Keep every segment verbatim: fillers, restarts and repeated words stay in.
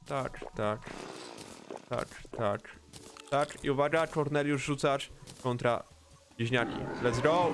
tak, tak, tak, tak, tak. I uwaga, Corneliusz rzucacz kontra bliźniaki. Let's go!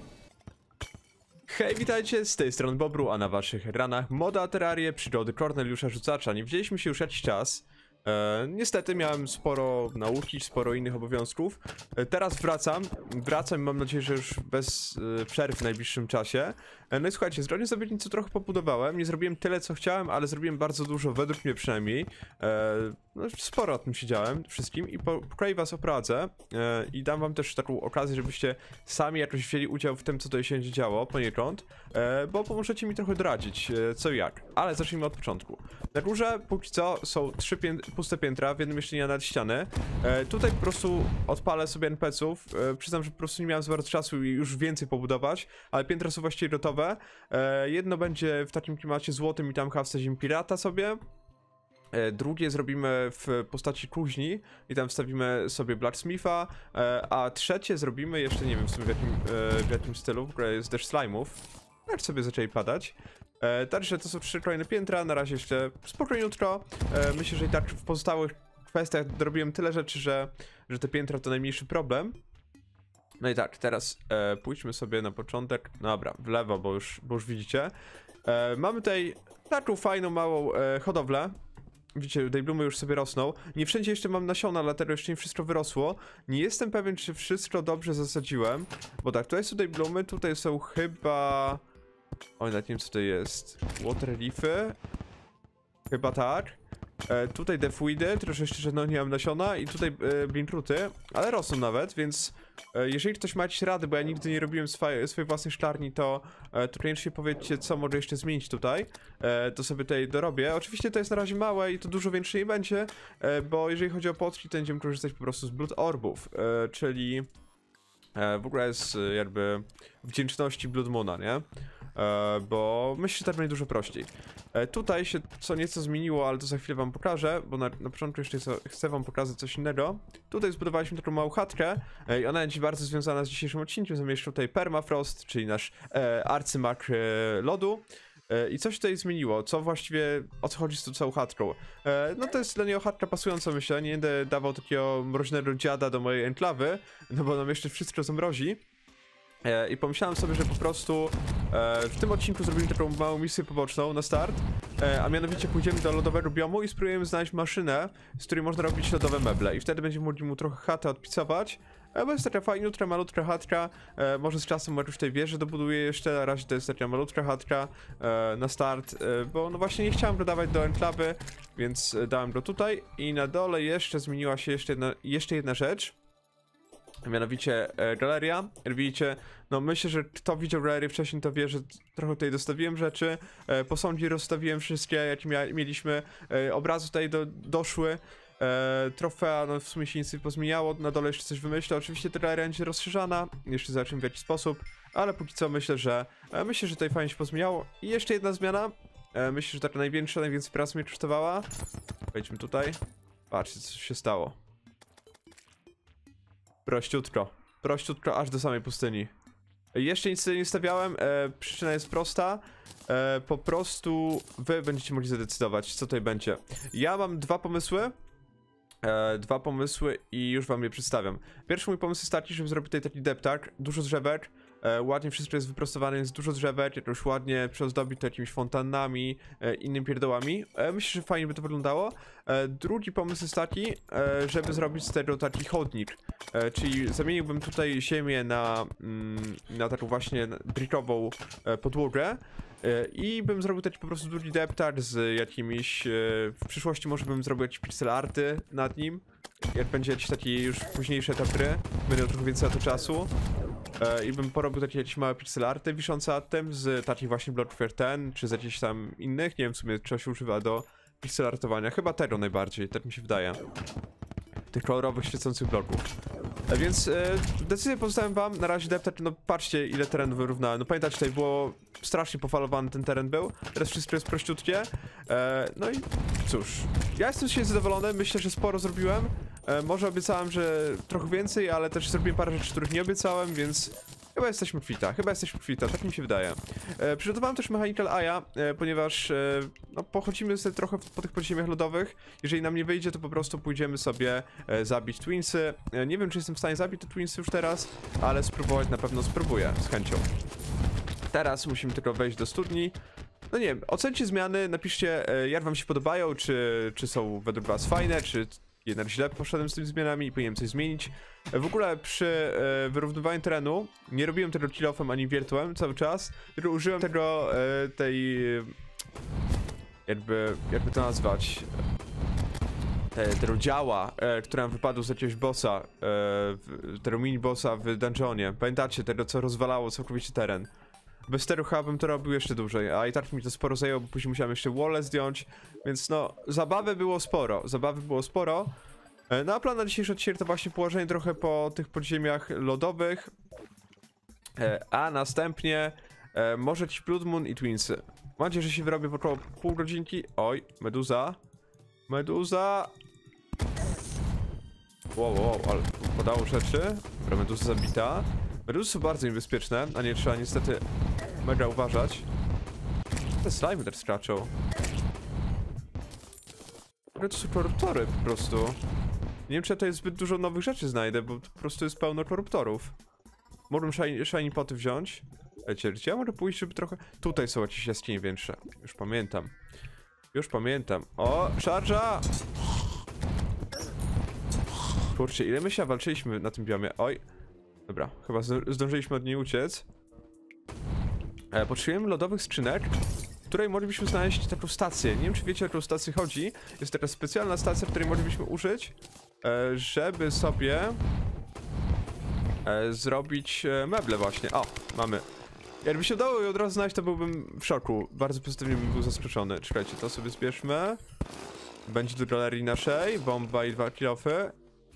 Hej, witajcie, z tej strony Bobru, a na waszych ekranach moda Terrarię, przygody Corneliusza Rzucacza. Nie widzieliśmy się już jakiś czas. E, niestety miałem sporo nauki, sporo innych obowiązków. E, teraz wracam, wracam i mam nadzieję, że już bez e, przerw w najbliższym czasie. E, no i słuchajcie, zgodnie z obietnicą trochę pobudowałem. Nie zrobiłem tyle, co chciałem, ale zrobiłem bardzo dużo, według mnie przynajmniej. E, no, sporo o tym siedziałem wszystkim i po, po kolei was oprowadzę. E, I dam wam też taką okazję, żebyście sami jakoś wzięli udział w tym, co tutaj się będzie działo poniekąd. E, bo pomożecie mi trochę doradzić, e, co i jak. Ale zacznijmy od początku. Na górze póki co są trzy pię- puste piętra, w jednym jeszcze nie nad ściany. E, tutaj po prostu odpalę sobie en pe ce ów. E, przyznam, że po prostu nie miałem za bardzo czasu i już więcej pobudować, ale piętra są właściwie gotowe. E, jedno będzie w takim klimacie złotym i tam chyba wsadzimy pirata sobie. E, drugie zrobimy w postaci kuźni i tam wstawimy sobie blacksmitha, e, a trzecie zrobimy jeszcze nie wiem w sumie w jakim, e, w jakim stylu, w ogóle jest też slime'ów. Jak sobie zaczęli padać. E, także to są trzy kolejne piętra, na razie jeszcze spokojniutko. E, myślę, że i tak w pozostałych kwestiach zrobiłem tyle rzeczy, że, że te piętra to najmniejszy problem. No i tak, teraz e, pójdźmy sobie na początek, dobra, w lewo, bo już, bo już widzicie. E, mamy tutaj taką fajną, małą e, hodowlę. Widzicie, dejblumy już sobie rosną. Nie wszędzie jeszcze mam nasiona, dlatego jeszcze nie wszystko wyrosło. Nie jestem pewien, czy wszystko dobrze zasadziłem. Bo tak, tutaj są dejblumy, tutaj są chyba... Oj, nawet nie wiem co to jest. Water leafy? Chyba tak. E, tutaj defuidy, troszeczkę, że no nie mam nasiona. I tutaj e, blinkruty, ale rosną nawet, więc e, jeżeli ktoś ma jakieś rady, bo ja nigdy nie robiłem swojej, swojej własnej szklarni, to e, to koniecznie powiedzcie, co może jeszcze zmienić tutaj. E, to sobie tutaj dorobię. Oczywiście to jest na razie małe i to dużo więcej nie będzie, e, bo jeżeli chodzi o potki, to będziemy korzystać po prostu z blood orbów, e, czyli e, w ogóle z jakby wdzięczności Blood Moona, nie? E, bo myślę, że tak będzie dużo prościej. E, tutaj się co nieco zmieniło, ale to za chwilę wam pokażę, bo na, na początku jeszcze co, chcę wam pokazać coś innego. Tutaj zbudowaliśmy taką małą chatkę e, i ona jest bardzo związana z dzisiejszym odcinkiem. Zamieszczał tutaj Permafrost, czyli nasz e, arcymak e, lodu. E, I coś tutaj zmieniło, co właściwie, o co chodzi z tą całą chatką. E, no to jest dla niego chatka pasująca, myślę, nie będę dawał takiego mroźnego dziada do mojej enklawy, no bo nam jeszcze wszystko zamrozi. E, I pomyślałem sobie, że po prostu e, w tym odcinku zrobimy taką małą misję poboczną na start, e, a mianowicie pójdziemy do lodowego biomu i spróbujemy znaleźć maszynę, z której można robić lodowe meble i wtedy będziemy mogli mu trochę chatę odpicować, e, bo jest taka fajnutra, malutka chatka, e, może z czasem jakąś tej wieży dobuduję jeszcze, na razie to jest taka malutka chatka e, na start, e, bo no właśnie nie chciałem go dawać do enklawy, więc e, dałem go tutaj i na dole jeszcze zmieniła się jeszcze jedna, jeszcze jedna rzecz. Mianowicie e, galeria, jak widzicie, no myślę, że kto widział galerię wcześniej, to wie, że trochę tutaj dostawiłem rzeczy, e, posągi rozstawiłem wszystkie, jakie mia mieliśmy, e, obrazy tutaj do, doszły, e, trofea, no w sumie się nic nie pozmieniało, na dole jeszcze coś wymyślę, oczywiście ta galeria będzie rozszerzana, jeszcze zobaczymy w jaki sposób, ale póki co myślę, że e, myślę, że tutaj fajnie się pozmieniało. I jeszcze jedna zmiana, e, myślę, że taka największa, najwięcej pracy mnie kosztowała, wejdźmy tutaj, patrzcie co się stało. Prościutko, prościutko aż do samej pustyni. Jeszcze nic sobie nie stawiałem, e, przyczyna jest prosta, e, po prostu wy będziecie mogli zadecydować, co tutaj będzie. Ja mam dwa pomysły, e, dwa pomysły i już wam je przedstawiam. Pierwszy mój pomysł jest taki, żeby zrobić tutaj taki deptak, dużo drzewek, e, ładnie wszystko jest wyprostowane, jest dużo drzewek, jakoś ładnie przyozdobić to jakimiś fontannami, e, innymi pierdołami. E, myślę, że fajnie by to wyglądało. E, drugi pomysł jest taki, e, żeby zrobić z tego taki chodnik, e, czyli zamieniłbym tutaj ziemię na, mm, na taką właśnie brickową e, podłogę e, i bym zrobił taki po prostu drugi deptak z jakimiś, e, w przyszłości może bym zrobił jakieś pixel arty nad nim, jak będzie jakiś taki już późniejszy etap gry, będę miał trochę więcej na to czasu. E, I bym porobił takie jakieś małe pixel arty wiszące nad tym, z takich właśnie Bloodfire ten, czy z jakichś tam innych, nie wiem w sumie czego się używa do pixel artowania, chyba tego najbardziej, tak mi się wydaje. Tych kolorowych, świecących bloków. E, więc e, decyzję pozostawiam wam, na razie deptać, no patrzcie ile terenu wyrównałem, no pamiętacie, tutaj było strasznie pofalowany ten teren był, teraz wszystko jest prościutkie, e, no i cóż, ja jestem się zadowolony, myślę, że sporo zrobiłem, e, może obiecałem, że trochę więcej, ale też zrobiłem parę rzeczy, których nie obiecałem, więc Chyba jesteśmy kwita, chyba jesteśmy kwita, tak mi się wydaje. E, przygotowałem też Mechanical Eye'a, e, ponieważ e, no, pochodzimy sobie trochę po tych podziemiach lodowych. Jeżeli nam nie wyjdzie, to po prostu pójdziemy sobie e, zabić Twinsy. E, nie wiem, czy jestem w stanie zabić te Twinsy już teraz, ale spróbować na pewno spróbuję, z chęcią. Teraz musimy tylko wejść do studni. No nie wiem, ocencie zmiany, napiszcie, e, jak wam się podobają, czy, czy są według was fajne, czy jednak źle poszedłem z tymi zmianami i powinienem coś zmienić. W ogóle przy e, wyrównywaniu terenu nie robiłem tego kill-offem ani wiertłem cały czas, tylko użyłem tego, e, tej, jakby, jakby to nazwać, e, tego działa, e, które nam wypadło z jakiegoś bossa, e, w, tego mini bossa w dungeonie. Pamiętacie, tego co rozwalało całkowicie teren. Bez tego chyba bym to robił jeszcze dłużej, a i tak mi to sporo zajęło, bo później musiałem jeszcze wallę zdjąć, więc no, zabawy było sporo, zabawy było sporo. No a plan na dzisiejszy odcinek to właśnie położenie trochę po tych podziemiach lodowych, a następnie może ci Blood Moon i Twinsy. Mam nadzieję, że się wyrobię w około pół godzinki. Oj, meduza. Meduza. Wow, wow, ale podało rzeczy. Dobra, meduza zabita. Meduzy są bardzo niebezpieczne, a nie trzeba niestety mega uważać. Te slimy też skaczą. Ale to są koruptory po prostu. Nie wiem, czy ja tutaj zbyt dużo nowych rzeczy znajdę, bo po prostu jest pełno koruptorów. Mogłem shiny, shiny poty wziąć. Wiecie, gdzie ja mogę pójść, żeby trochę... Tutaj są jakieś jaskinie większe. Już pamiętam. Już pamiętam. O, szarża! Kurczę, ile my się walczyliśmy na tym biomie? Oj. Dobra, chyba zdążyliśmy od niej uciec. E, potrzebujemy lodowych skrzynek, w której moglibyśmy znaleźć taką stację. Nie wiem, czy wiecie, o jaką stację chodzi. Jest taka specjalna stacja, której moglibyśmy użyć, e, żeby sobie e, zrobić e, meble właśnie. O, mamy. Jakby się udało ją od razu znaleźć, to byłbym w szoku. Bardzo pozytywnie bym był zaskoczony. Czekajcie, to sobie zbierzmy. Będzie do galerii naszej. Bomba i dwa kilofy.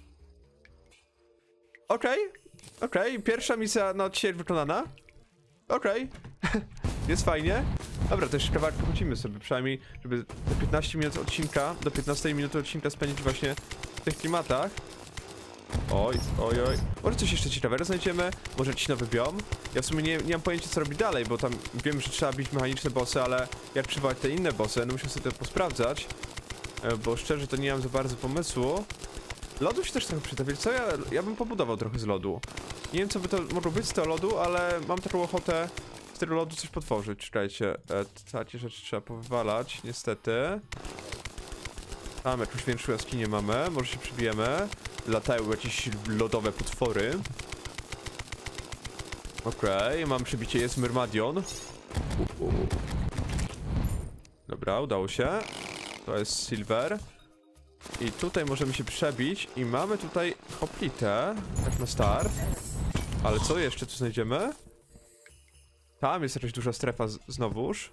Okej. Okay. Okej, okay. Pierwsza misja na dzisiaj wykonana. Okej. Okay. Jest fajnie. Dobra, to jeszcze kawałek chodzimy sobie przynajmniej, żeby do piętnastu minut odcinka, do piętnastej minuty odcinka spędzić właśnie w tych klimatach. Oj, oj, oj. Może coś jeszcze ciekawego znajdziemy, może jakiś nowy biom. Ja w sumie nie, nie mam pojęcia, co robić dalej, bo tam wiem, że trzeba bić mechaniczne bossy, ale jak przywołać te inne bossy, no muszę sobie to posprawdzać. Bo szczerze to nie mam za bardzo pomysłu. Lodu się też trochę przyda, wiecie co? Ja, ja bym pobudował trochę z lodu. Nie wiem, co by to mogło być z tego lodu, ale mam taką ochotę z tego lodu coś potworzyć. Czekajcie, e, takie rzeczy trzeba powywalać, niestety. Tam jakąś większą jaskinię mamy, może się przybijemy. Latają jakieś lodowe potwory. Okej, okay, mam przybicie, jest Myrmadion. Uh, uh. Dobra, udało się. To jest Silver. I tutaj możemy się przebić i mamy tutaj hoplitę, tak na start. Ale co jeszcze tu znajdziemy? Tam jest jakaś duża strefa z znowuż.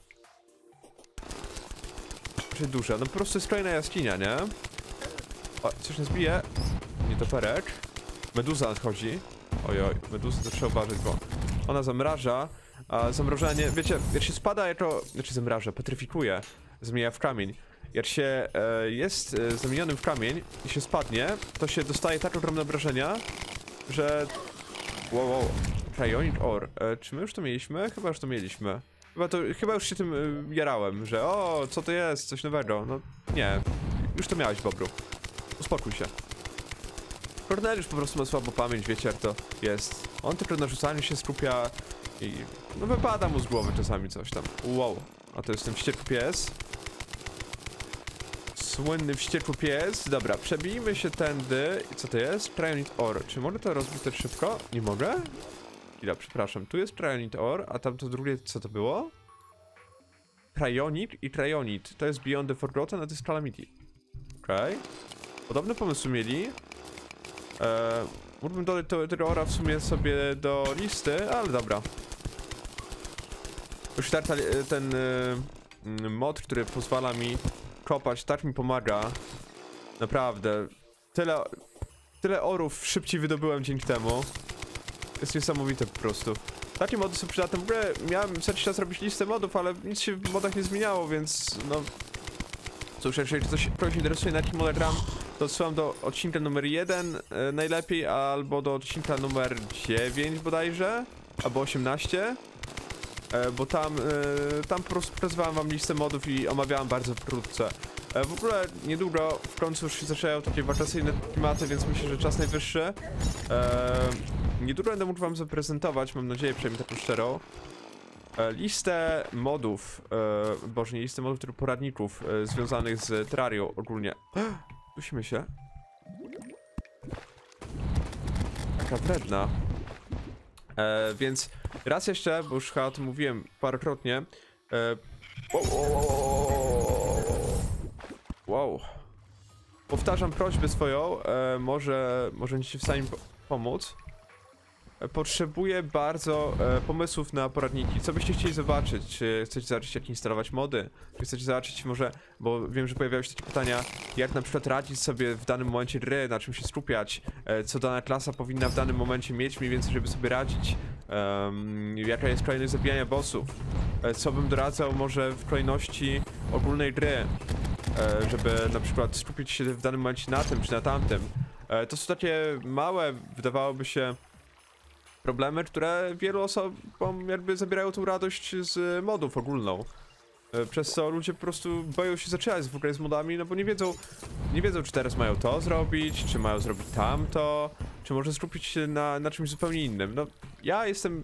Czy duża? No po prostu jest kolejna jaskinia, nie? O, coś nas bije. Nietoperek. Meduza nadchodzi. Ojoj, meduza to trzeba uważać, bo ona zamraża. A zamrożenie, wiecie, jak się spada jako... Znaczy zamraża, petryfikuje. Zmienia w kamień. Jak się e, jest e, zamienionym w kamień i się spadnie, to się dostaje tak ogromne obrażenia, że... Wow, wow. Cryonic Ore. E, czy my już to mieliśmy? Chyba już to mieliśmy. Chyba, to, chyba już się tym e, jarałem, że o, co to jest? Coś nowego. No nie. Już to miałeś, Bobru. Uspokój się. Corneliusz po prostu ma słabą pamięć, wiecie jak to jest. On tylko na rzucaniu się skupia i... No wypada mu z głowy czasami coś tam. Wow. A to jest ten wściekły pies. Słynny wściekły pies. Dobra, przebijmy się tędy. I co to jest? Cryonit Ore. Czy mogę to rozbić tak szybko? Nie mogę? Chwila, przepraszam. Tu jest Cryonit Ore, a tam to drugie, co to było? Cryonit i Cryonit. To jest Beyond the Forgotten, a to jest Calamity. Okej. Okay. Podobne pomysły mieli. Eee, mógłbym dodać tego ora w sumie sobie do listy, ale dobra. Już tak ten y, mod, który pozwala mi kopać, tak mi pomaga. Naprawdę. Tyle, tyle orów szybciej wydobyłem dzięki temu. Jest niesamowite po prostu. Takie mody są przydatne. W ogóle miałem co jakiś czas robić listę modów, ale nic się w modach nie zmieniało, więc no... Cóż, jeżeli ktoś, ktoś interesuje, na jakich modach gram, to odsyłam do odcinka numer jeden e, najlepiej, albo do odcinka numer dziewięć bodajże. albo osiemnaście. E, bo tam, e, tam po prostu prezwałem wam listę modów i omawiałem bardzo wkrótce. E, w ogóle niedługo w końcu już się zaczynają takie wakacyjne klimaty, więc myślę, że czas najwyższy. E, niedługo będę mógł wam zaprezentować, mam nadzieję, przynajmniej taką szczerą, e, listę modów, e, boże nie listę modów, tylko poradników e, związanych z Terrarią ogólnie. Dusimy się. Taka wredna. E, więc raz jeszcze, bo już chyba o tym mówiłem parokrotnie. E, wow. Powtarzam prośbę swoją, e, może, może będziecie w stanie mi po pomóc. E, potrzebuję bardzo e, pomysłów na poradniki. Co byście chcieli zobaczyć? Czy chcecie zobaczyć, jak instalować mody? Czy chcecie zobaczyć może, bo wiem, że pojawiały się takie pytania, jak na przykład radzić sobie w danym momencie gry, na czym się skupiać, e, co dana klasa powinna w danym momencie mieć mniej więcej, żeby sobie radzić. Um, jaka jest kolejność zabijania bossów? E, co bym doradzał może w kolejności ogólnej gry? E, żeby na przykład skupić się w danym momencie na tym czy na tamtym. E, to są takie małe, wydawałoby się, problemy, które wielu osobom jakby zabierają tą radość z modów ogólną. E, przez co ludzie po prostu boją się zaczynać w ogóle z modami, no bo nie wiedzą, nie wiedzą, czy teraz mają to zrobić, czy mają zrobić tamto, czy może skupić się na, na czymś zupełnie innym. No, ja jestem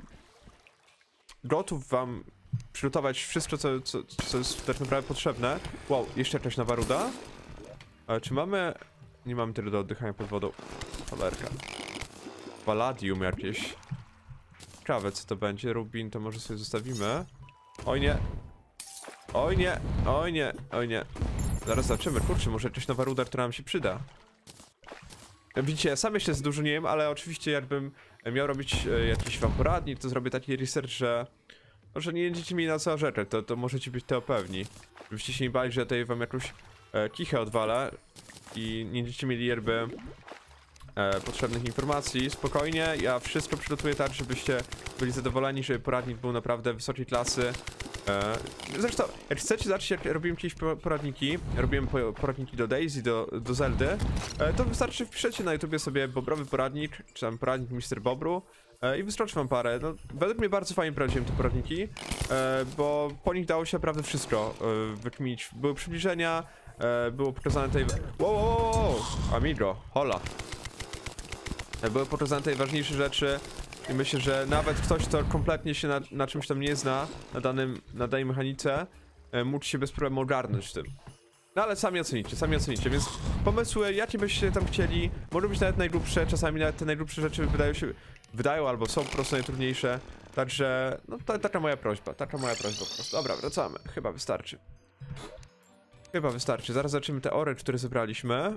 gotów wam przygotować wszystko, co, co, co jest tak naprawdę potrzebne. Wow, jeszcze jakaś nowa ruda? Ale czy mamy... Nie mamy tyle do oddychania pod wodą. Cholerka. Palladium jakieś. Ciekawe, co to będzie. Rubin to może sobie zostawimy. Oj nie. Oj nie, oj nie, oj nie. Zaraz zobaczymy. Kurczę, może jakaś nowa ruda, która nam się przyda. Widzicie, ja sam jeszcze za dużo nie wiem, ale oczywiście jakbym miał robić e, jakiś wam poradnik, to zrobię taki research, że... że nie będziecie mieli na co narzekać, to, to możecie być tego pewni. Żebyście się nie bali, że ja tutaj wam jakąś e, kichę odwalę i nie będziecie mieli jakby e, potrzebnych informacji. Spokojnie, ja wszystko przygotuję tak, żebyście byli zadowoleni, żeby poradnik był naprawdę wysokiej klasy. E, zresztą, jak chcecie zobaczyć, jak robiłem kiedyś poradniki, robiłem poradniki do Daisy, do, do Zeldy, e, to wystarczy wpiszecie na YouTubie sobie Bobrowy poradnik, czy tam poradnik mister Bobru. I wystarczy wam parę. No, według mnie bardzo fajnie prowadziłem te poradniki, e, bo po nich dało się naprawdę wszystko e, wykminić. Były przybliżenia, e, było pokazane tutaj... Wow, wow, wow, wow. Amigo, hola. E, były pokazane tutaj ważniejsze rzeczy i myślę, że nawet ktoś, kto kompletnie się na, na czymś tam nie zna, na, danym, na danej mechanice, e, mógł się bez problemu ogarnąć w tym. No ale sami ocenicie, sami ocenicie, więc pomysły, jakie byście tam chcieli, mogą być nawet najgrubsze, czasami nawet te najgrubsze rzeczy wydają się, wydają albo są po prostu najtrudniejsze, także, no to, taka moja prośba, taka moja prośba po prostu. Dobra, wracamy, chyba wystarczy. Chyba wystarczy, zaraz zobaczymy te ory, które zebraliśmy.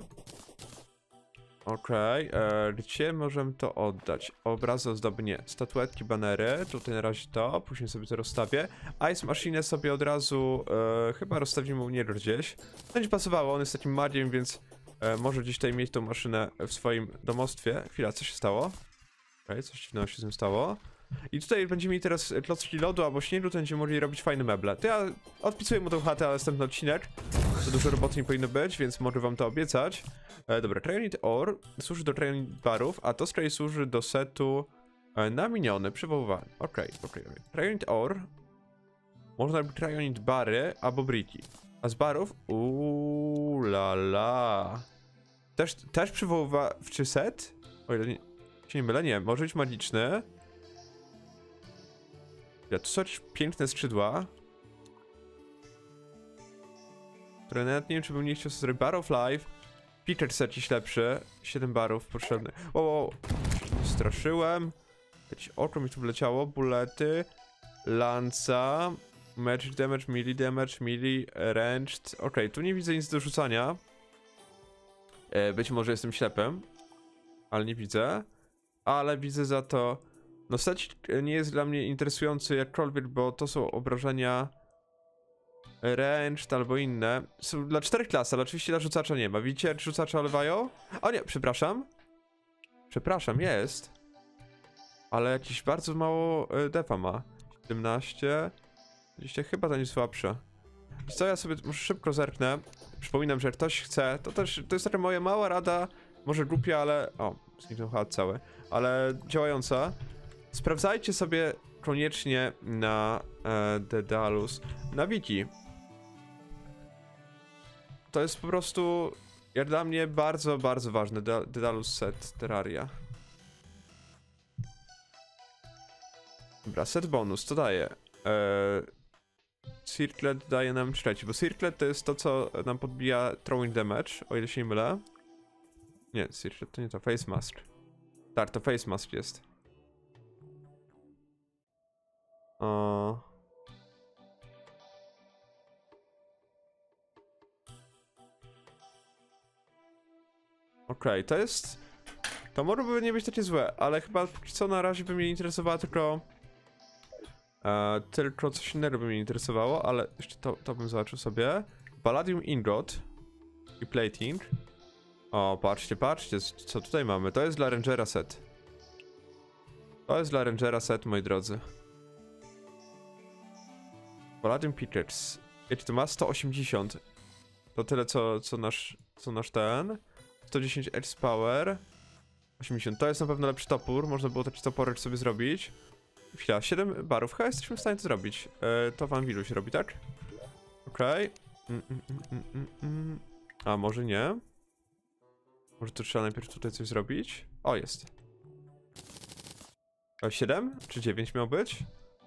Okej, okay. Gdzie możemy to oddać? Obrazy ozdoby, nie. Statuetki, banery, tutaj na razie to, później sobie to rozstawię. Ice Machine sobie od razu e, chyba rozstawimy u niego gdzieś. Będzie pasowało, on jest takim magiem, więc e, może gdzieś tutaj mieć tą maszynę w swoim domostwie. Chwila, co się stało? Okej, okay, coś dziwnego się z tym stało. I tutaj będziemy mieli teraz klocki lodu albo śniegu, to będziemy mogli robić fajne meble. To ja odpisuję mu tą chatę, ale następny odcinek. To dużo roboty nie powinno być, więc mogę wam to obiecać. E, dobra, Trionit Ore służy do Trionit Barów, a to z kolei służy do setu e, na miniony, przywoływany. Okej, okej, okej. Trionit Ore można robić Trionit Bary albo Briki. A z barów? Uuu, la la. Też, też przywoływawczy set? O ile nie, się nie mylę, nie. Może być magiczny. Ja, tu są jakieś piękne skrzydła, które nawet nie wiem, czy bym nie chciał sobie zrobić. Bar of Life. Picker set jakiś lepszy. siedem barów potrzebny. O, o, o. Straszyłem. Jakieś oko mi tu wleciało. Bulety. Lanca. Magic damage, melee damage, melee, ranged. Okej, okay, tu nie widzę nic do rzucania. E, być może jestem ślepym. Ale nie widzę. Ale widzę za to... No set nie jest dla mnie interesujący jakkolwiek, bo to są obrażenia ranged albo inne. Są dla czterech klas, ale oczywiście dla rzucacza nie ma. Widzicie, jak rzucacza olewają? O nie, przepraszam. Przepraszam, jest. Ale jakiś bardzo mało defa ma. siedemnaście. Widzicie, chyba to nie słabsze. Co, ja sobie może szybko zerknę. Przypominam, że jak ktoś chce, to też, to jest taka moja mała rada. Może głupia, ale... O, zniknął chat cały. Ale działająca. sprawdzajcie sobie koniecznie na e, Daedalus, na wiki. To jest po prostu, jak dla mnie, bardzo, bardzo ważne. Daedalus set Terraria. Dobra, set bonus, co daje? Eee, Circlet daje nam trzeci, bo Circlet to jest to, co nam podbija throwing damage, o ile się nie mylę. Nie, Circlet to nie to, Face Mask. Tak, to Face Mask jest. O... Okej, okay, to jest... To mogłoby nie być takie złe, ale chyba co na razie by mnie interesowało tylko... E, tylko coś innego by mnie interesowało, ale jeszcze to, to bym zobaczył sobie. Palladium Ingot i Plating. O, patrzcie, patrzcie, co tutaj mamy. To jest dla Rangera set. To jest dla Rangera set, moi drodzy. Palladium Pitchers. Wiecie, to ma sto osiemdziesiąt. To tyle, co, co, nasz, co nasz ten. sto dziesięć Edge Power. osiemdziesiąt. To jest na pewno lepszy topór. Można było taki toporek sobie zrobić. Chwila, siedem barów. Chyba jesteśmy w stanie to zrobić. E, to w Anvilu się robi, tak? Okej. Okay. Mm, mm, mm, mm, mm. A może nie? Może to trzeba najpierw tutaj coś zrobić? O, jest. E, siedem? Czy dziewięć miał być?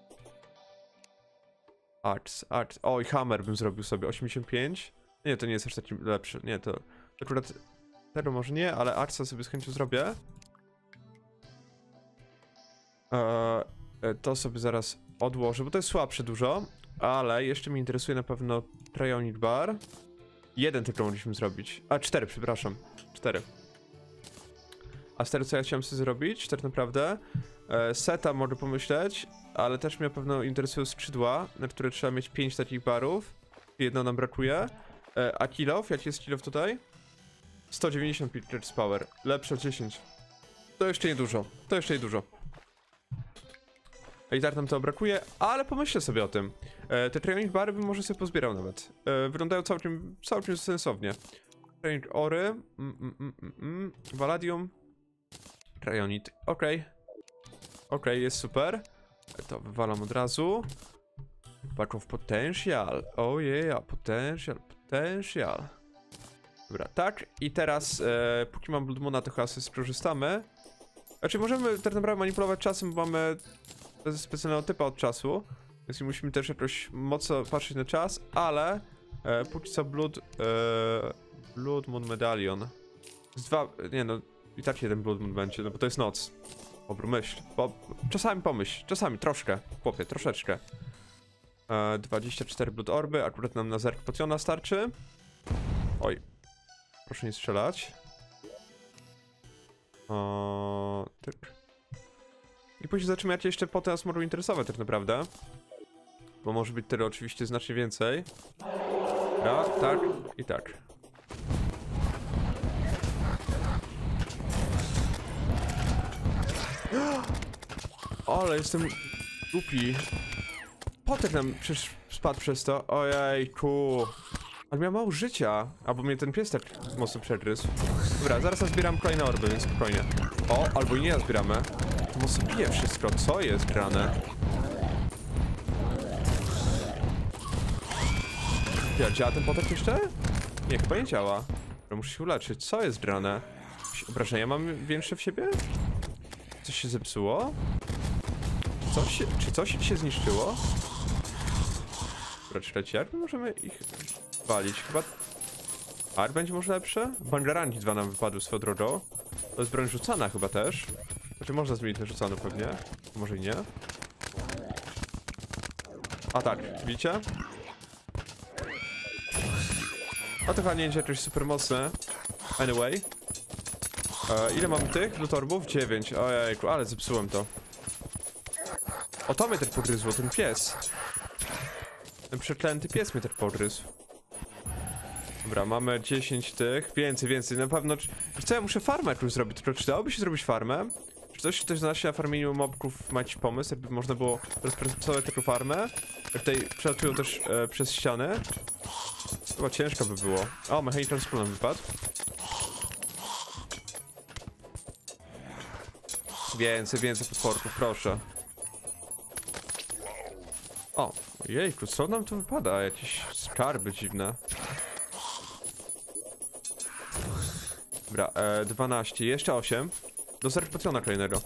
Arts, arts. O, i hammer bym zrobił sobie. osiemdziesiąt pięć. Nie, to nie jest aż taki lepszy. Nie, to... to akurat... Tego może nie, ale artsa sobie z chęcią zrobię. Eee, to sobie zaraz odłożę, bo to jest słabsze dużo. Ale jeszcze mnie interesuje na pewno Trionic Bar. Jeden tylko mogliśmy zrobić. A, cztery, przepraszam. Cztery. A cztery co ja chciałem sobie zrobić? Tak naprawdę. Eee, seta mogę pomyśleć, ale też mnie na pewno interesują skrzydła, na które trzeba mieć pięć takich barów. Jedno nam brakuje. Eee, a kilof? Jaki jest kilof tutaj? sto dziewięćdziesiąt Pitchers Power. Lepsze od dziesięć. To jeszcze nie dużo. To jeszcze nie dużo. I tak nam to brakuje, ale pomyślę sobie o tym. E, te Trionic Bary bym może sobie pozbierał nawet. E, wyglądają całkiem, całkiem sensownie. Trionic Ory. Mm, mm, mm, mm. Palladium. Trionit. Okej. Okay. Okej, okay, jest super. E, to wywalam od razu. Back of Potential. Oh yeah, Potential, Potential. Dobra, tak. I teraz, e, póki mam Blood Moona, to chyba sobie skorzystamy. Znaczy, możemy tak naprawdę manipulować czasem, bo mamy specjalnego typa od czasu. Więc musimy też jakoś mocno patrzeć na czas, ale e, póki co Blood... E, Blood Moon Medallion. Z dwa... Nie no, i tak jeden Blood Moon będzie, no bo to jest noc. Dobra, myśl. Bo, czasami pomyśl, czasami, troszkę, chłopie, troszeczkę. E, dwadzieścia cztery Blood Orby, akurat nam na zerk potiona starczy. Oj. Proszę nie strzelać. O, tak. I później zobaczymy, jak jeszcze potem nas mogą interesować tak naprawdę. Bo może być tyle oczywiście znacznie więcej. Ja, tak i tak. Ale jestem głupi. Potem nam przecież spadł przez to. Ojejku. Ale miał mało życia. Albo mnie ten pies tak mocno przegryzł. Dobra, zaraz zbieram kolejne orby, więc spokojnie. O, albo i nie zbieramy. To mocno bije wszystko. Co jest grane? Ja, działa ten potek jeszcze? Nie, chyba nie działa. Dobra, muszę się uleczyć. Co jest grane? Jakieś obrażenia mam większe w siebie? Coś się zepsuło? Czy coś się, czy coś się zniszczyło? Dobra, czekajcie, jak my możemy ich walić? Chyba... Ar będzie może lepsze? Bangarangi dwa nam wypadły swoją drogą. To jest broń rzucana chyba też. Znaczy można zmienić na rzucaną pewnie. Może i nie. A tak, widzicie? A to chyba nie będzie jakieś super mocne. Anyway. E, ile mamy tych lutorbów? dziewięć. Ojejku, ale zepsułem to. O, to mnie też pogryzło, ten pies. Ten przeklęty pies mnie też pogryzł. Dobra, mamy dziesięć tych. Więcej, więcej. Na pewno... Wiesz co, ja muszę farmę jakąś zrobić. Tylko czy dałoby się zrobić farmę? Czy coś ktoś zna się na farmieniu mobków? Ma jakiś pomysł? Jakby można było rozpracować taką farmę? Jak tutaj przelatują też e, przez ściany. Chyba ciężko by było. O, mechaniczny spoon wypadł. Więcej, więcej potworków, proszę. O, jejku, co nam tu wypada? Jakieś skarby dziwne. Dobra, e, dwanaście, jeszcze osiem. Do serpocjona kolejnego.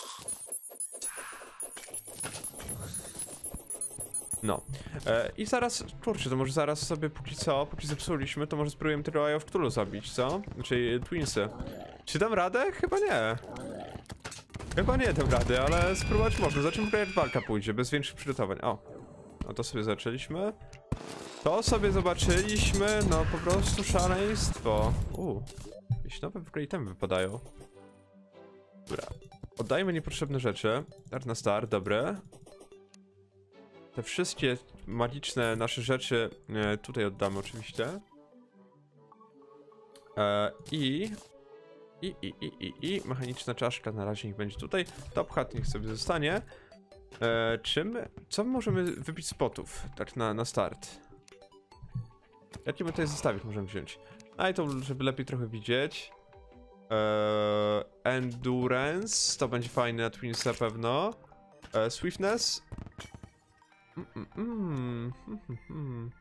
No. E, I zaraz, kurczę, to może zaraz sobie póki co, póki zepsuliśmy, to może spróbujemy tego Eye of Cthulhu zabić, co? Czyli Twinsy. Czy dam radę? Chyba nie. Chyba nie dam rady, ale spróbować można. Zobaczymy, jak walka pójdzie, bez większych przygotowań. O, no to sobie zaczęliśmy. To sobie zobaczyliśmy, no po prostu szaleństwo. Uuu, jakieś nowe w ogóle itemy wypadają. Dobra, oddajmy niepotrzebne rzeczy. Start na start, dobre. Te wszystkie magiczne nasze rzeczy e, tutaj oddamy oczywiście. E, i, i, i, i, i, i mechaniczna czaszka na razie niech będzie tutaj. Top hat niech sobie zostanie. E, czym, co możemy wybić z potów, tak na, na start? Jakie my tutaj zestawik możemy wziąć? A i to, żeby lepiej trochę widzieć. E, endurance, to będzie fajne na Twins na pewno. E, swiftness. Mm, mm, mm, mm, mm.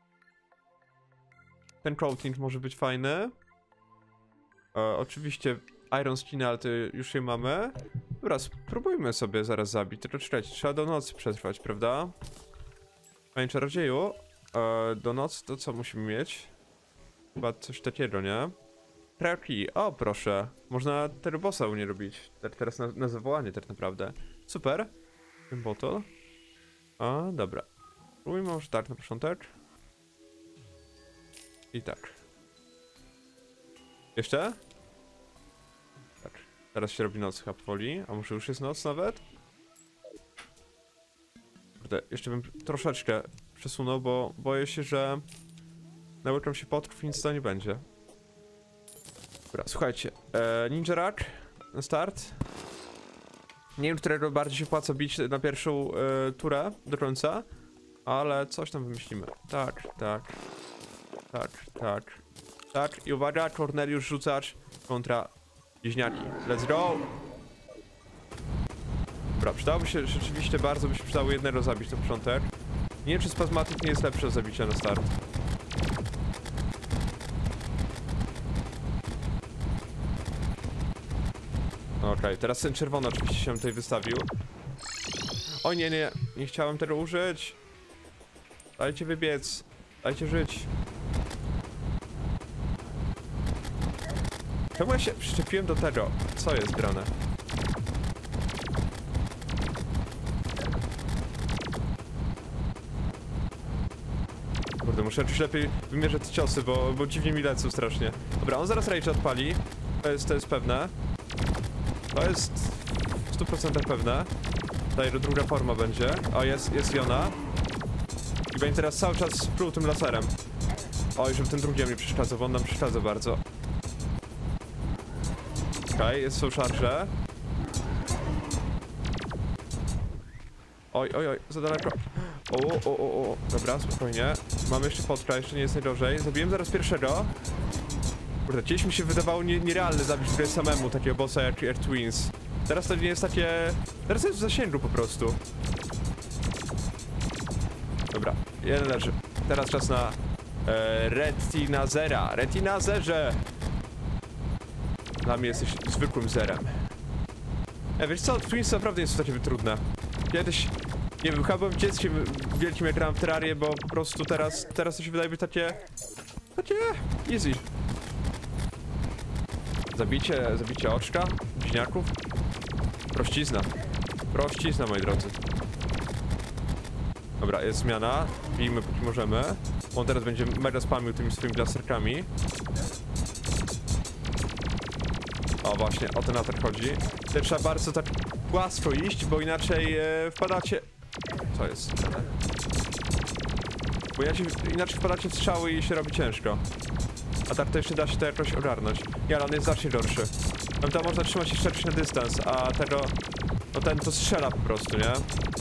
Ten coating może być fajny. E, oczywiście Iron Skin, ale to już je mamy. Dobra, spróbujmy sobie zaraz zabić. Tylko czekajcie, trzeba do nocy przetrwać, prawda? Panie czarodzieju, e, do nocy to co musimy mieć? Chyba coś takiego, nie? Traki, o proszę. Można tego bossa u nie robić. Teraz na, na zawołanie tak naprawdę. Super. Ten bottle. A, dobra. Spróbujmy może tak na początek. I tak. Jeszcze? Tak. Teraz się robi noc chyba powoli. A może już jest noc nawet? Kurde, jeszcze bym troszeczkę przesunął, bo boję się, że nałykam się potrów i nic to nie będzie. Dobra, słuchajcie. E, Ninja Rack na start. Nie wiem, którego bardziej się opłaca bić na pierwszą e, turę do końca, ale coś tam wymyślimy. Tak, tak, tak, tak, tak. I uwaga, Corneliusz rzucacz kontra bliźniaki. Let's go! Dobra, przydałoby się rzeczywiście bardzo, by się przydało jednego zabić na początek. Nie wiem, czy spazmatyk nie jest lepsze do zabicia na start. Okej, okay, teraz ten czerwony oczywiście się tutaj wystawił. O nie, nie, nie chciałem tego użyć. Dajcie wybiec, dajcie żyć. Czemu ja się przyczepiłem do tego? Co jest grane? Kurde, muszę czuć lepiej wymierzać ciosy, bo, bo dziwnie mi lecą strasznie. Dobra, on zaraz rage odpali. To jest, to jest pewne. To jest w stu procentach pewne. Tutaj druga forma będzie. O, jest, jest Jona. I będzie teraz cały czas pluł tym laserem. Oj, żeby ten drugi mnie przeszkadzał, bo on nam przeszkadza bardzo. Okej, okay, jest są szarże. Oj, oj, oj, za daleko. O, o, o, o, dobra, spokojnie. Mamy jeszcze potka, jeszcze nie jest najgorzej. Zabiłem zaraz pierwszego. Kurde, kiedyś mi się wydawało nie, nierealne zabić tutaj samemu takiego bossa jak Air Twins. Teraz to nie jest takie... Teraz jest w zasięgu po prostu. Dobra, jeden leży. Teraz czas na... E, Retinazera. Retinazerze! Dla mnie jesteś zwykłym zerem. E, wiesz co, Twins naprawdę nie są takie trudne. Kiedyś... Nie wiem, chyba byłem dzieckiem wielkim jak grałem w Terrarię, bo po prostu teraz... Teraz to się wydaje być takie... Takie... easy. Zabicie, zabicie oczka, bliźniaków. Prościzna. Prościzna, moi drodzy. Dobra, jest zmiana. Bijmy póki możemy. On teraz będzie mega spamił tymi swoimi laserkami. O właśnie, o ten atak chodzi. Tutaj trzeba bardzo tak płasko iść, bo inaczej e, wpadacie... Co jest? Bo inaczej, inaczej wpadacie w strzały i się robi ciężko. A tak to jeszcze da się to jakoś ogarnąć. Nie, ale on jest znacznie gorszy. Tam to można trzymać jeszcze na dystans, a tego... No ten to strzela po prostu, nie?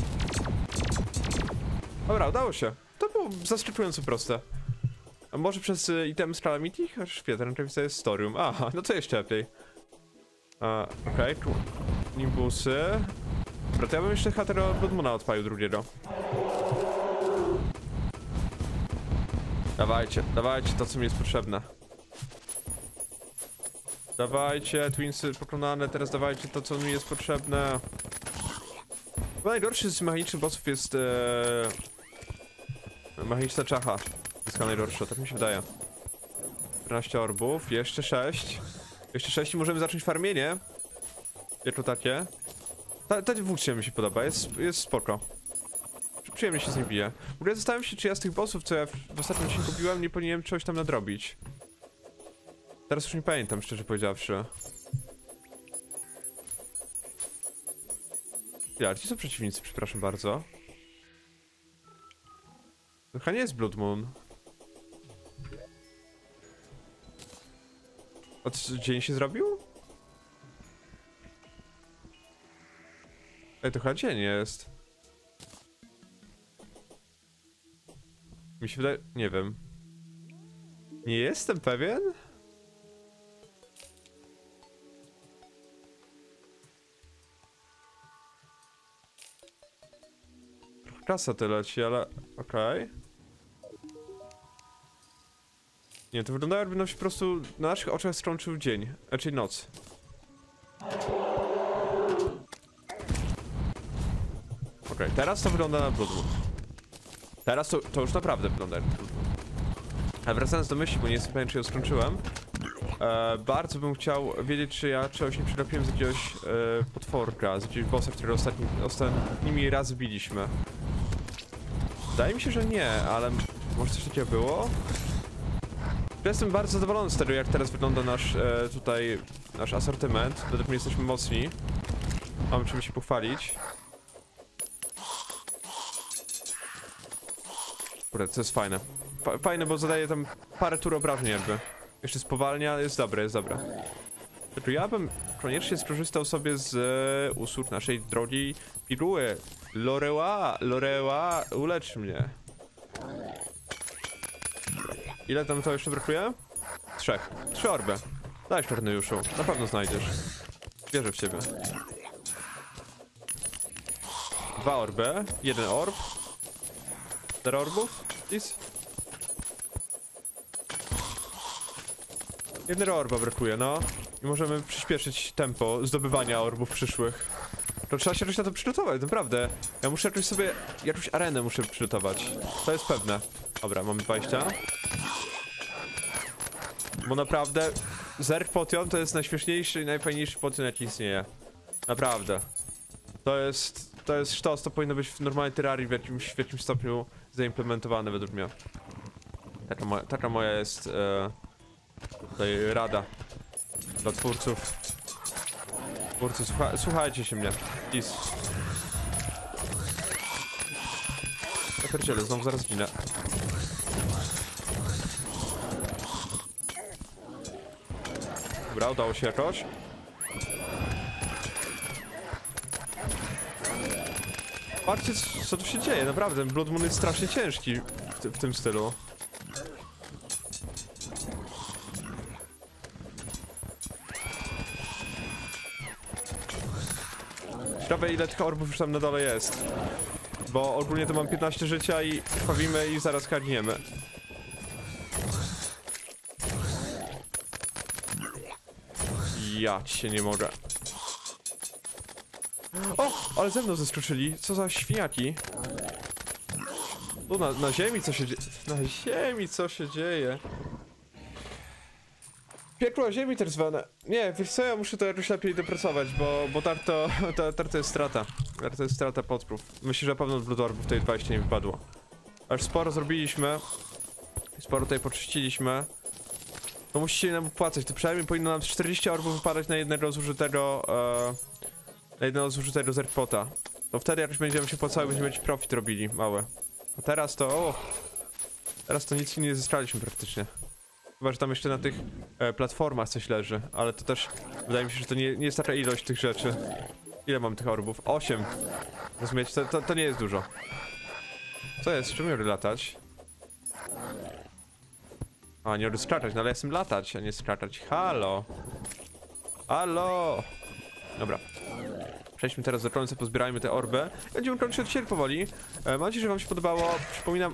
Dobra, udało się. To było zaskakująco proste. A może przez y, item z Calamity? Chociaż wie, ten rękawica jest Storium. Aha, no to jeszcze lepiej. Okej, okay, nimbusy. Dobra, to ja bym jeszcze Hatero Bloodmoona odpalił drugiego. Dawajcie, dawajcie to, co mi jest potrzebne. Dawajcie, Twinsy pokonane, teraz dawajcie to, co mi jest potrzebne. Chyba najgorszy z mechanicznych bossów jest... Ee... mechaniczna czacha. Jest chyba najgorsza, tak mi się wydaje. czternaście orbów, jeszcze sześć. Jeszcze sześć i możemy zacząć farmienie. Jako takie. Ta, ta włócznia mi się podoba, jest, jest spoko. Przyjemnie się z nim bije. W ogóle zastanawiam się, czy ja z tych bossów, co ja w, w ostatnim odcinku kupiłem, nie powinienem czegoś tam nadrobić. Teraz już nie pamiętam, szczerze powiedziawszy. Ja, ci są przeciwnicy, przepraszam bardzo. To chyba nie jest Blood Moon. A co, dzień się zrobił? Ej, to chyba dzień jest. Mi się wydaje... nie wiem. Nie jestem pewien? Kasa tyle leci, ale... okej. Okay. Nie, to wygląda, jakby nam się po prostu na naszych oczach skończył dzień, raczej noc. Okej, okay, teraz to wygląda na Blood Moon. Teraz to, to już naprawdę wygląda jak Blood Moon. Ale wracając do myśli, bo nie jestem pewien, czy ją skończyłem. E, bardzo bym chciał wiedzieć, czy ja czegoś nie przegapiłem z jakiegoś e, potworka, z jakiegoś bossa, którego ostatni, ostatnimi razy biliśmy. Wydaje mi się, że nie, ale może coś takiego było? Jestem bardzo zadowolony z tego, jak teraz wygląda nasz e, tutaj, nasz asortyment. Według mnie jesteśmy mocni. Mamy czym się pochwalić. Kurde, to jest fajne. F fajne, bo zadaje tam parę tur obrażeń jakby. Jeszcze spowalnia, jest dobre, jest dobre. Tylko ja bym koniecznie skorzystał sobie z e, usług naszej drogi piguły. Loreła, Loreła, ulecz mnie. Ile tam to jeszcze brakuje? Trzech. Trzy orby. Daj, Korneliuszu, na pewno znajdziesz. Wierzę w ciebie. Dwa orby, jeden orb. Cztery orbów, please. Jednego orba brakuje, no. I możemy przyspieszyć tempo zdobywania orbów przyszłych. To trzeba się jakoś na to przygotować, naprawdę. Ja muszę jakoś sobie, jakąś arenę muszę przygotować. To jest pewne. Dobra, mamy dwadzieścia. Bo naprawdę Zerg Potion to jest najśmieszniejszy i najfajniejszy potion, jaki istnieje. Naprawdę. To jest, to jest sztos, to powinno być w normalnej terrarii w jakimś, w jakimś stopniu zaimplementowane według mnie. Taka, moja, taka moja jest e, tutaj rada dla twórców. Twórcy, słucha, słuchajcie się mnie. Please. Ja pierdzielę, znowu zaraz ginę. Dobra, udało się jakoś. Patrzcie, co tu się dzieje, naprawdę. Blood Moon jest strasznie ciężki w, w tym stylu. Ciekawe, ile tych orbów już tam na dole jest. Bo ogólnie to mam piętnaście życia i krwawimy i zaraz kagniemy. Ja ci się nie mogę. O! Ale ze mną zeskoczyli. Co za świniaki. Tu na, na ziemi co się dzieje. Na ziemi co się dzieje. Piekło ziemi też zwane. Nie, wiesz co, ja muszę to jakoś lepiej dopracować, bo, bo tarto, ta, tarto jest strata. Tarto jest strata podprów. Myślę, że na pewno od Blood Orbów tej dwadzieścia nie wypadło. Aż sporo zrobiliśmy. Sporo tutaj poczyściliśmy. To musicie nam opłacać, to przynajmniej powinno nam czterdzieści orbów wypadać na jednego zużytego e, na jednego zużytego zerkpota. To wtedy jakoś będziemy się opłacały, będziemy mieć profit robili, małe. A teraz to, o, teraz to nic nie zyskaliśmy praktycznie. Chyba, że tam jeszcze na tych e, platformach coś leży, ale to też wydaje mi się, że to nie, nie jest taka ilość tych rzeczy. Ile mam tych orbów? osiem. Rozumiecie? To, to, to nie jest dużo. Co jest? Czemu miałem latać? A, nie mogę skakać, no ale ja jestem latać, a nie skakać. Halo! Halo! Dobra. Przejdźmy teraz do końca, pozbierajmy te orby. Będziemy kończyć odcinek powoli. E, mam nadzieję, że wam się podobało. Przypominam...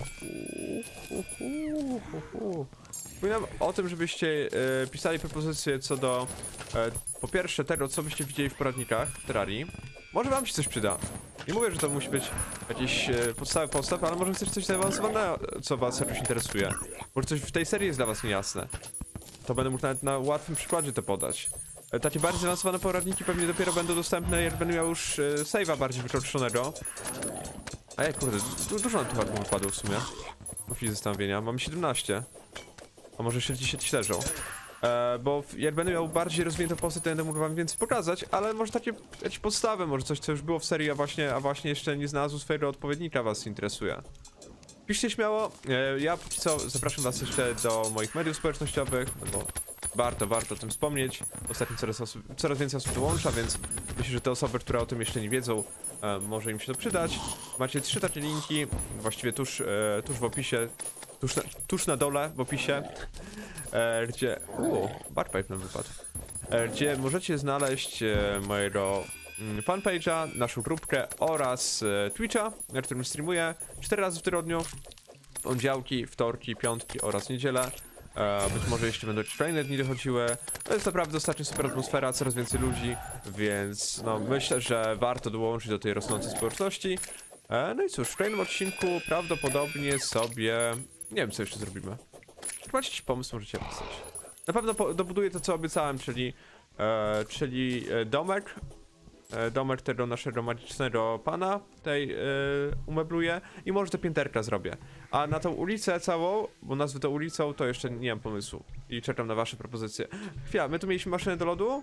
Przypominam o tym, żebyście e, pisali propozycje co do... E, po pierwsze tego, co byście widzieli w poradnikach w Terrarii. Może wam się coś przyda. Nie mówię, że to musi być jakiś e, podstawy podstaw, ale może chcecie coś zaawansowanego, co was jakoś interesuje. Może coś w tej serii jest dla was niejasne. To będę mógł nawet na łatwym przykładzie to podać. E, takie bardziej zaawansowane poradniki pewnie dopiero będą dostępne, jak będę miał już e, save'a bardziej wykroczonego. Ej, kurde, du dużo nam tu ładnie wypadło w sumie. No chwili zastanowienia, mamy siedemnaście. A może jeszcze dziesięć śleżą. E, bo jak będę miał bardziej rozwiniętą postać, to będę mógł wam więcej pokazać, ale może takie jakieś podstawy, może coś, co już było w serii, a właśnie, a właśnie jeszcze nie znalazło swojego odpowiednika was interesuje. Piszcie śmiało, e, ja póki co zapraszam was jeszcze do moich mediów społecznościowych, no bo warto, warto o tym wspomnieć. Ostatnio coraz, osób, coraz więcej osób dołącza, więc myślę, że te osoby, które o tym jeszcze nie wiedzą, e, może im się to przydać. Macie trzy takie linki, właściwie tuż, e, tuż w opisie, tuż na, tuż na dole w opisie, e, gdzie... Uuu, barpipe nam wypadł. E, gdzie możecie znaleźć e, mojego mm, fanpage'a, naszą grupkę oraz e, Twitcha, na którym streamuję cztery razy w tygodniu. Poniedziałki, wtorki, piątki oraz niedzielę. E, być może jeszcze będą jakieś kolejne dni dochodziły. To jest naprawdę ostatnio super atmosfera, coraz więcej ludzi, więc no myślę, że warto dołączyć do tej rosnącej społeczności. E, no i cóż, w kolejnym odcinku prawdopodobnie sobie... Nie wiem, co jeszcze zrobimy. Jak macie jakiś pomysł, możecie napisać. Na pewno dobuduję to, co obiecałem, czyli, e, czyli e, domek. E, domek tego naszego magicznego pana tutaj e, umebluję i może te pięterka zrobię. A na tą ulicę całą, bo nazwę to ulicą, to jeszcze nie mam pomysłu. I czekam na wasze propozycje. Chwila, my tu mieliśmy maszynę do lodu?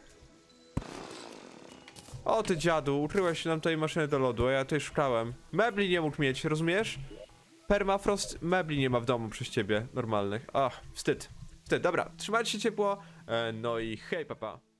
O ty dziadu, ukryłeś nam tutaj maszynę do lodu, a ja tutaj szukałem. Mebli nie mógł mieć, rozumiesz? Permafrost mebli nie ma w domu przez ciebie, normalnych. Ach, wstyd. Wstyd, dobra, trzymajcie się ciepło, e, no i hej, papa.